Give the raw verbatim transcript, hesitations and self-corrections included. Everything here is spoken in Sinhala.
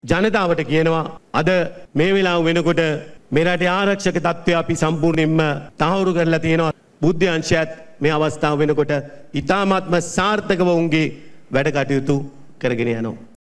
ජනතාවට කියනවා අද මේ වෙලාව වෙනකොට මේ රටේ ආරක්ෂක තත්ත්වය අපි සම්පූර්ණයෙන්ම තහවුරු කරලා තියෙනවා. බුද්ධ අංශයත් මේ අවස්ථාව වෙනකොට ඉතාමත්ම සාර්ථකව උන්ගේ වැඩ කටයුතු කරගෙන යනවා.